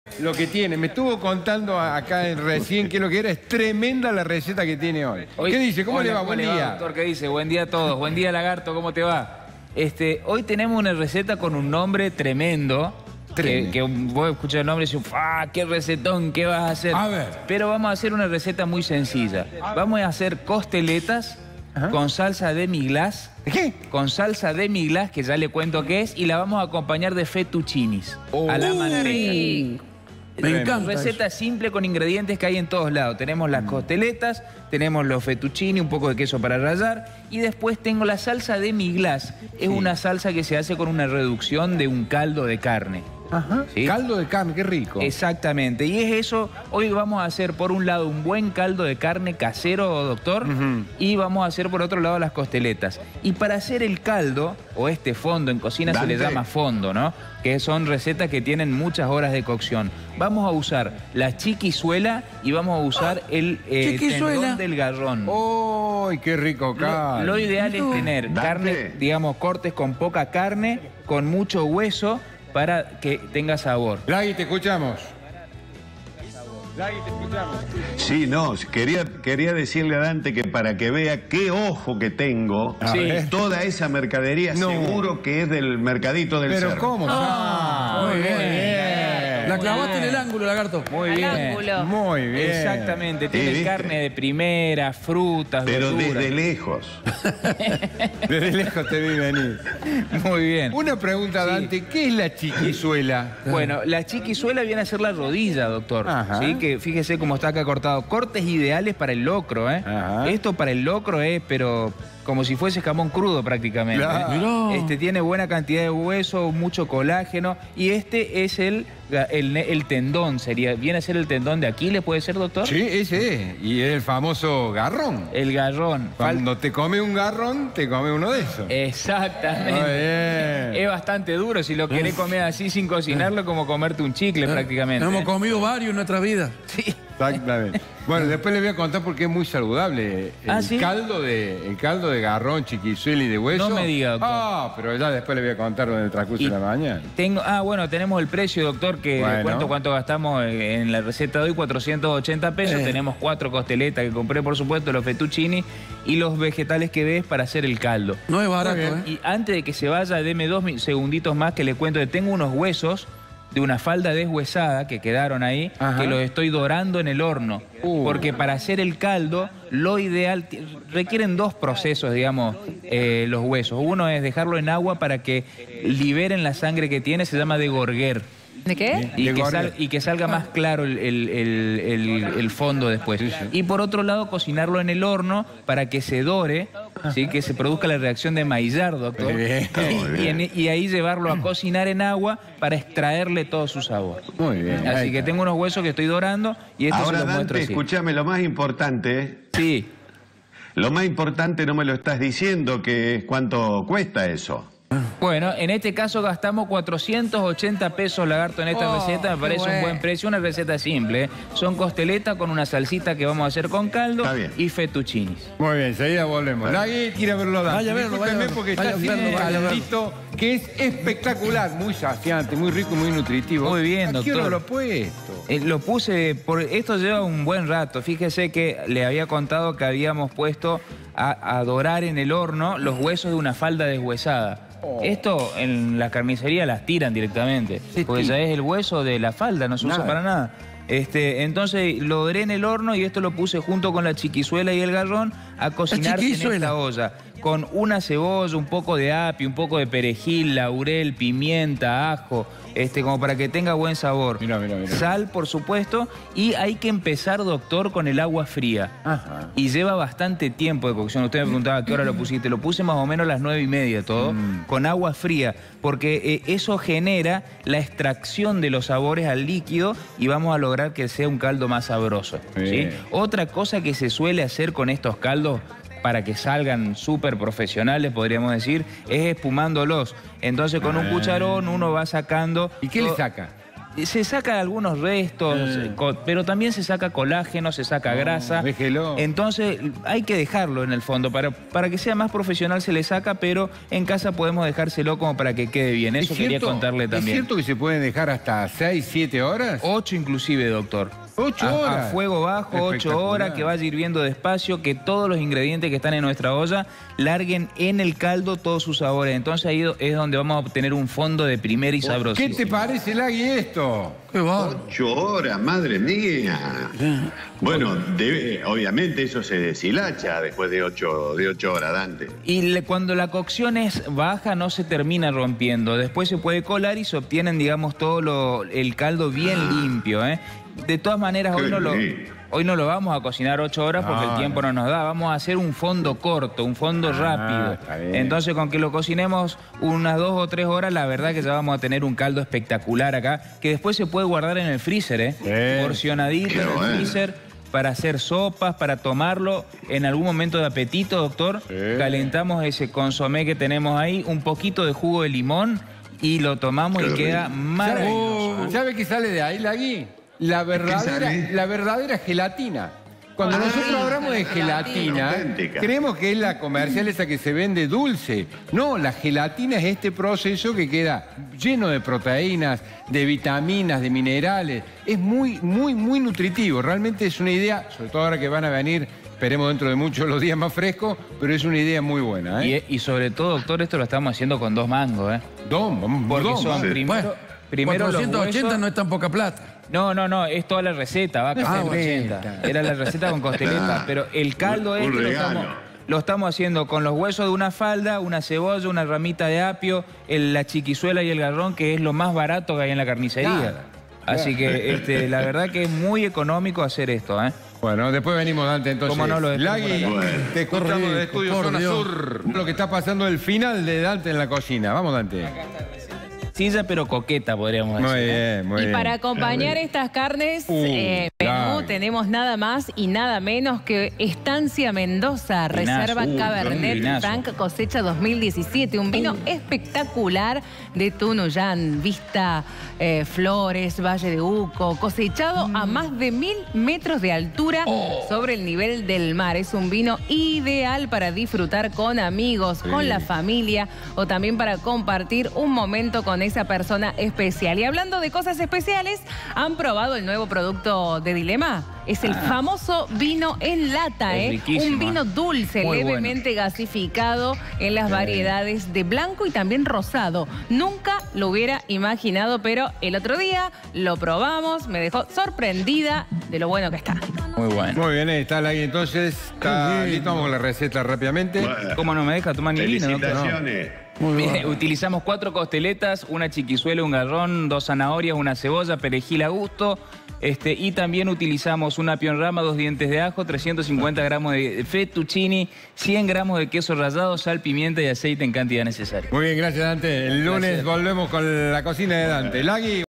Lo que tiene, me estuvo contando acá recién que lo que era es tremenda la receta que tiene hoy. ¿Qué dice? ¿Cómo le va? Buen día. Doctor, ¿qué dice? Buen día a todos. Buen día, Lagarto, ¿cómo te va? Hoy tenemos una receta con un nombre tremendo. Que vos escuchas el nombre y dices, ¡ah, qué recetón! ¿Qué vas a hacer? A ver. Pero vamos a hacer una receta muy sencilla. Vamos a hacer costeletas con salsa demi-glace. ¿Qué? Con salsa demi-glace, que ya le cuento qué es, y la vamos a acompañar de fettuccinis a la manteca. Me encanta Receta simple con ingredientes que hay en todos lados. Tenemos las costeletas, tenemos los fettuccini, un poco de queso para rallar, y después tengo la salsa demi-glace. Es una salsa que se hace con una reducción de un caldo de carne. Ajá. ¿Sí? Caldo de carne, qué rico. Exactamente, y es eso. Hoy vamos a hacer por un lado un buen caldo de carne casero, doctor, y vamos a hacer por otro lado las costeletas. Y para hacer el caldo, o este fondo, en cocina se le llama fondo, ¿no? Que son recetas que tienen muchas horas de cocción. Vamos a usar la chiquizuela y vamos a usar el tendón del garrón. ¡Uy, qué rico caldo! Lo ideal es tener carne, digamos, cortes con poca carne, con mucho hueso, para que tenga sabor. Lagui, te escuchamos. Lagui, te escuchamos. Sí, no, quería decirle a Dante que para que vea qué ojo que tengo, toda esa mercadería seguro que es del mercadito del cerro. ¿Pero cómo? Muy bien. La clavaste en el ángulo, Lagarto. Muy bien. Muy bien. Exactamente. Tiene carne de primera, frutas, pero verduras. desde lejos. Desde lejos te vi venir. Muy bien. Una pregunta, Dante. ¿Qué es la chiquizuela? Bueno, la chiquizuela viene a ser la rodilla, doctor. Ajá. ¿Sí? Que fíjese cómo está acá cortado. Cortes ideales para el locro, ¿eh? Ajá. Esto para el locro es, pero como si fuese jamón crudo prácticamente. Claro. Tiene buena cantidad de hueso, mucho colágeno. Y este es el tendón, viene a ser el tendón de Aquiles, ¿puede ser, doctor? Sí, ese es. Y es el famoso garrón. El garrón. Cuando te come un garrón, te come uno de esos. Exactamente. Muy bien. Es bastante duro si lo querés comer así sin cocinarlo, como comerte un chicle prácticamente. Hemos comido varios en nuestra vida. Sí. Exactamente. Bueno, después les voy a contar porque es muy saludable. ¿Sí? El caldo de garrón, chiquizuela y de hueso. No me diga, doctor. Pero ya después les voy a contar en el transcurso de la mañana. Bueno, tenemos el precio, doctor, que le cuento cuánto gastamos en la receta de hoy, 480 pesos. Tenemos 4 costeletas que compré, por supuesto, los fettuccini y los vegetales que ves para hacer el caldo. No es barato, ¿eh? Y antes de que se vaya, deme 2 segunditos más que le cuento que tengo unos huesos de una falda deshuesada que quedaron ahí, que los estoy dorando en el horno. Porque para hacer el caldo, lo ideal, requieren 2 procesos, digamos, los huesos. Uno es dejarlo en agua para que liberen la sangre que tiene, se llama degorguer. ¿De qué? Y que salga más claro el fondo después. Y por otro lado, cocinarlo en el horno para que se dore, ¿sí? Que se produzca la reacción de Maillard, doctor. Y ahí llevarlo a cocinar en agua para extraerle todo su sabor. Muy bien. Así que tengo unos huesos que estoy dorando y esto Ahora, se los muestro Dante, así. escúchame, lo más importante. Sí. Lo más importante no me lo estás diciendo, que es cuánto cuesta eso. Bueno, en este caso gastamos 480 pesos, Lagarto, en esta receta. Me parece un buen precio, una receta simple. Son costeletas con una salsita que vamos a hacer con caldo y fettuccinis. Muy bien, enseguida volvemos. Lagui, tira a verlo, Dante. Vaya a verlo, vaya a verlo. Porque está haciendo un caldito que es espectacular, muy saciante, muy rico y muy nutritivo. Muy bien, doctor. ¿A qué hora lo he puesto? Lo puse, esto lleva un buen rato. Fíjese que le había contado que habíamos puesto a dorar en el horno los huesos de una falda deshuesada. Esto en la carnicería las tiran directamente, porque ya es el hueso de la falda, no se usa para nada. Entonces lo doré en el horno y esto lo puse junto con la chiquizuela y el garrón a cocinar en esta olla. Con una cebolla, un poco de apio, un poco de perejil, laurel, pimienta, ajo, como para que tenga buen sabor. Mirá. Sal, por supuesto, y hay que empezar, doctor, con el agua fría. Y lleva bastante tiempo de cocción. Usted me preguntaba a qué hora lo pusiste. Lo puse más o menos a las 9:30 todo, con agua fría, porque eso genera la extracción de los sabores al líquido y vamos a lograr que sea un caldo más sabroso. ¿Sí? Otra cosa que se suele hacer con estos caldos, para que salgan súper profesionales, podríamos decir, es espumándolos. Entonces con un cucharón uno va sacando... ¿Y qué le saca? Se saca algunos restos, pero también se saca colágeno, se saca grasa. Déjelo. Entonces hay que dejarlo en el fondo. Para que sea más profesional se le saca, pero en casa podemos dejárselo como para que quede bien. Eso quería contarle también. ¿Es cierto que se pueden dejar hasta 6, 7 horas? 8 inclusive, doctor. 8 horas. A fuego bajo, 8 horas, que vaya hirviendo despacio, que todos los ingredientes que están en nuestra olla larguen en el caldo todos sus sabores. Entonces ahí es donde vamos a obtener un fondo de primera y sabroso. ¿Qué te parece, Lagui, esto? Qué va. 8 horas, madre mía. Bueno, obviamente eso se deshilacha después de 8 horas, Dante. Y cuando la cocción es baja no se termina rompiendo. Después se puede colar y se obtienen, digamos, todo el caldo bien limpio, ¿eh? De todas maneras, hoy no lo vamos a cocinar 8 horas porque el tiempo no nos da. Vamos a hacer un fondo corto, un fondo rápido. Entonces, con que lo cocinemos unas 2 o 3 horas, la verdad que ya vamos a tener un caldo espectacular acá, que después se puede guardar en el freezer, ¿eh? Porcionadito en el freezer, para hacer sopas, para tomarlo en algún momento de apetito, doctor. Calentamos ese consomé que tenemos ahí, un poquito de jugo de limón y lo tomamos y queda maravilloso. ¿Sabe qué sale de ahí, Lagui? La verdadera gelatina. Cuando nosotros hablamos de gelatina, creemos que es la comercial esa que se vende dulce. No, la gelatina es este proceso que queda lleno de proteínas, de vitaminas, de minerales. Es muy, muy, muy nutritivo. Realmente es una idea, sobre todo ahora que van a venir, esperemos dentro de muchos los días más frescos, pero es una idea muy buena, ¿eh? Y sobre todo, doctor, esto lo estamos haciendo con 2 mangos, ¿eh? Porque son primero 480 no es tan poca plata. No, es toda la receta, va a 480. Era la receta con costeleta, pero el caldo lo estamos haciendo con los huesos de una falda, una cebolla, una ramita de apio, la chiquizuela y el garrón, que es lo más barato que hay en la carnicería. Así que la verdad que es muy económico hacer esto, ¿eh? Bueno, después venimos, Dante, entonces. ¿Cómo no lo Lagui, te escuchamos de Estudio Zona Sur. Lo que está pasando el final de Dante en la cocina. Vamos, Dante. Sencilla pero coqueta, podríamos decir. Muy bien, muy bien. Y para acompañar estas carnes, menú, tenemos nada más y nada menos que Estancia Mendoza, Reserva Cabernet Franc cosecha 2017. Un vino espectacular de Tunuyán, Vista Flores, Valle de Uco, cosechado a más de 1000 metros de altura sobre el nivel del mar. Es un vino ideal para disfrutar con amigos, con la familia o también para compartir un momento con esa persona especial. Y hablando de cosas especiales, ¿han probado el nuevo producto de Dilema? Es el famoso vino en lata, un vino dulce, muy levemente gasificado en las variedades de blanco y también rosado. Nunca lo hubiera imaginado, pero el otro día lo probamos, me dejó sorprendida de lo bueno que está. Muy bueno. Muy bien, ahí está Lagui, entonces. Está listo, vamos con la receta rápidamente. Bueno, ¿Cómo no me deja tomar ni vino, doctor? felicitaciones. Utilizamos 4 costeletas, una chiquizuela, un garrón, 2 zanahorias, una cebolla, perejil a gusto. Y también utilizamos una pionrama, 2 dientes de ajo, 350 gramos de fettuccini, 100 gramos de queso rallado, sal, pimienta y aceite en cantidad necesaria. Muy bien, gracias, Dante. El lunes volvemos con la cocina de Dante. Lagui.